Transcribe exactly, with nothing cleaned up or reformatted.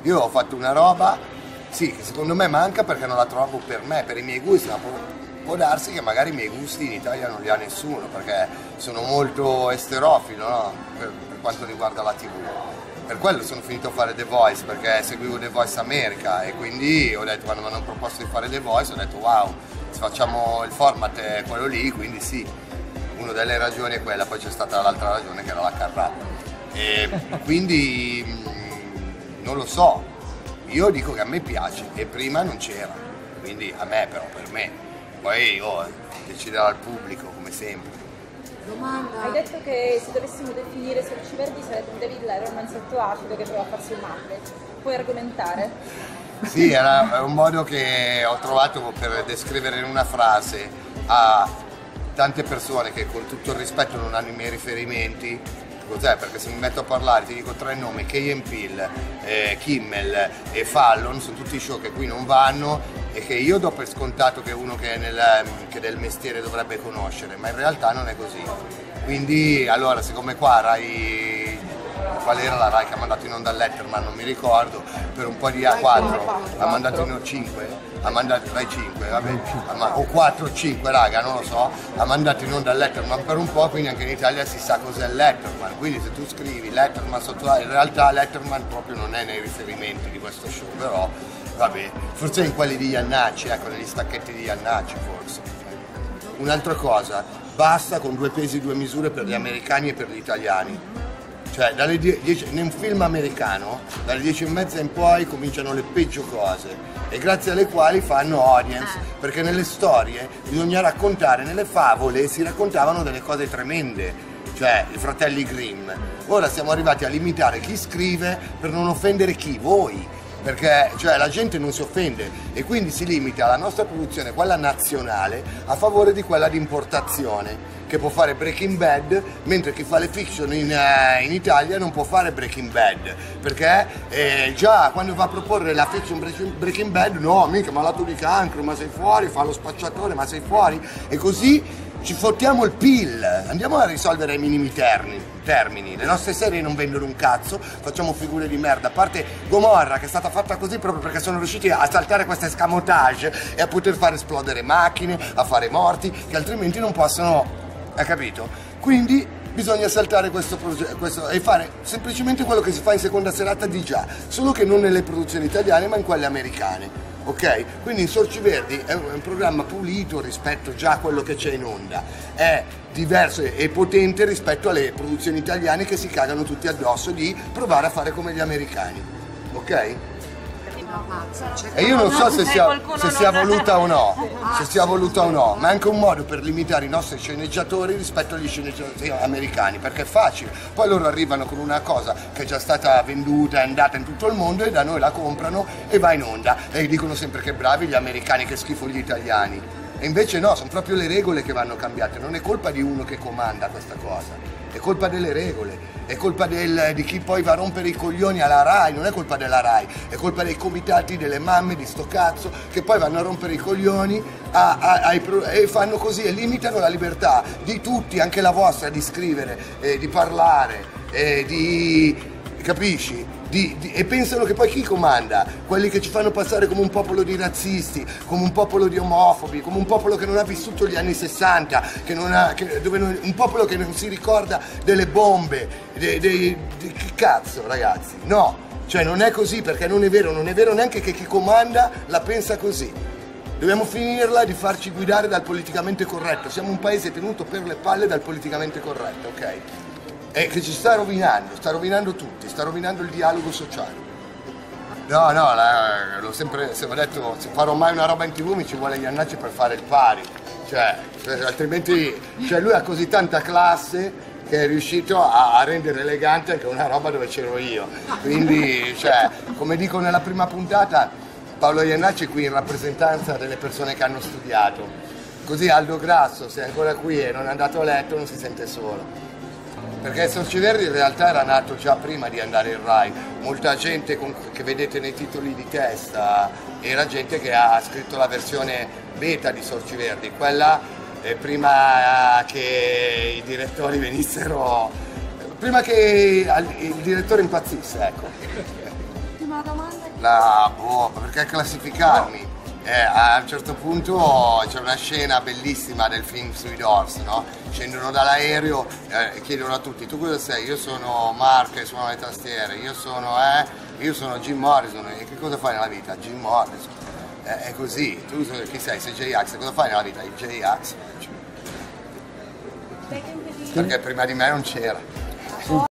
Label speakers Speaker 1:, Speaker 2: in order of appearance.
Speaker 1: Io ho fatto una roba, sì, che secondo me manca perché non la trovo per me, per i miei gusti, ma può, può darsi che magari i miei gusti in Italia non li ha nessuno, perché sono molto esterofilo, no? per, per quanto riguarda la tivù. Per quello sono finito a fare The Voice, perché seguivo The Voice America e quindi ho detto, quando mi hanno proposto di fare The Voice, ho detto wow, se facciamo il format è quello lì, quindi sì, una delle ragioni è quella, poi c'è stata l'altra ragione che era la carrata. E quindi mh, non lo so, io dico che a me piace e prima non c'era, quindi a me però, per me, poi oh, deciderà il pubblico come sempre.
Speaker 2: Domanda. Hai detto che se dovessimo definire Sorci Verdi sarebbe un David Letterman sotto acido che prova a farsi un Muppet. Puoi argomentare?
Speaker 1: Sì, era un modo che ho trovato per descrivere in una frase a tante persone che con tutto il rispetto non hanno i miei riferimenti. Cos'è? Perché se mi metto a parlare ti dico tre nomi, Key and Peele, eh, Kimmel e Fallon, sono tutti show che qui non vanno e che io do per scontato che uno che, è nel, che del mestiere dovrebbe conoscere, ma in realtà non è così. Quindi allora siccome qua Rai, qual era la Rai che ha mandato in onda Letterman, non mi ricordo, per un po' di A quattro, ha mandato in onda cinque, ha mandato Rai cinque, vabbè, o quattro o cinque raga, non lo so, ha mandato in onda Letterman per un po', quindi anche in Italia si sa cos'è Letterman, quindi se tu scrivi Letterman sotto la, in realtà Letterman proprio non è nei riferimenti di questo show, però vabbè, forse in quelli di Iannacci, ecco, negli stacchetti di Iannacci forse. Un'altra cosa, basta con due pesi due misure per gli americani e per gli italiani. Cioè, dalle dieci, in un film americano, dalle dieci e mezza in poi cominciano le peggio cose e grazie alle quali fanno audience, perché nelle storie bisogna raccontare, nelle favole si raccontavano delle cose tremende, cioè i fratelli Grimm. Ora siamo arrivati a limitare chi scrive per non offendere chi? Voi. Perché cioè, la gente non si offende e quindi si limita la nostra produzione, quella nazionale, a favore di quella di importazione, che può fare Breaking Bad, mentre chi fa le fiction in, uh, in Italia non può fare Breaking Bad, perché eh, già quando va a proporre la fiction Breaking Bad, no, mica malato di cancro, ma sei fuori, fa lo spacciatore, ma sei fuori, e così ci fottiamo il P I L, andiamo a risolvere ai minimi termini. termini. Le nostre serie non vendono un cazzo, facciamo figure di merda, a parte Gomorra che è stata fatta così proprio perché sono riusciti a saltare questo escamotage e a poter far esplodere macchine, a fare morti che altrimenti non possono, hai capito? Quindi bisogna saltare questo progetto e fare semplicemente quello che si fa in seconda serata di già, solo che non nelle produzioni italiane ma in quelle americane. Ok? Quindi in Sorci Verdi è un programma pulito rispetto già a quello che c'è in onda, è diverso e potente rispetto alle produzioni italiane che si cagano tutti addosso di provare a fare come gli americani, ok? E io non so se sia, se sia voluta o no, se sia voluta o no, ma è anche un modo per limitare i nostri sceneggiatori rispetto agli sceneggiatori americani, perché è facile, poi loro arrivano con una cosa che è già stata venduta, è andata in tutto il mondo e da noi la comprano e va in onda e dicono sempre che bravi gli americani, che schifo gli italiani, e invece no, sono proprio le regole che vanno cambiate, non è colpa di uno che comanda questa cosa. È colpa delle regole, è colpa del, di chi poi va a rompere i coglioni alla Rai, non è colpa della Rai, è colpa dei comitati, delle mamme di sto cazzo che poi vanno a rompere i coglioni a, a, ai, e fanno così e limitano la libertà di tutti, anche la vostra, di scrivere, eh, di parlare, eh, di... capisci? Di, di, e pensano che poi chi comanda? Quelli che ci fanno passare come un popolo di razzisti, come un popolo di omofobi, come un popolo che non ha vissuto gli anni sessanta, che non ha, che, dove non, un popolo che non si ricorda delle bombe, dei, dei, di, che cazzo ragazzi? No, cioè non è così, perché non è vero, non è vero neanche che chi comanda la pensa così. Dobbiamo finirla di farci guidare dal politicamente corretto, siamo un paese tenuto per le palle dal politicamente corretto, ok? E che ci sta rovinando, sta rovinando tutti, sta rovinando il dialogo sociale. No, no, l'ho sempre, sempre detto, se farò mai una roba in tv mi ci vuole Iannacci per fare il pari, cioè, altrimenti, cioè lui ha così tanta classe che è riuscito a, a rendere elegante anche una roba dove c'ero io, quindi, cioè, come dico nella prima puntata, Paolo Iannacci è qui in rappresentanza delle persone che hanno studiato, così Aldo Grasso, se è ancora qui e non è andato a letto, non si sente solo. Perché Sorci Verdi in realtà era nato già prima di andare in Rai, molta gente con, che vedete nei titoli di testa era gente che ha scritto la versione beta di Sorci Verdi, quella eh, prima che i direttori venissero, prima che il direttore impazzisse, ecco.
Speaker 3: L'ultima domanda?
Speaker 1: La, boh, perché classificarmi? Eh, a un certo punto c'è una scena bellissima del film sui Doors, no? Scendono dall'aereo e eh, chiedono a tutti: tu cosa sei? Io sono Mark e suono le tastiere, io sono eh, io sono Jim Morrison. E che cosa fai nella vita? Jim Morrison. Eh, è così, tu chi sei? Sei J-Ax, cosa fai nella vita? Il J-Ax. Perché prima di me non c'era.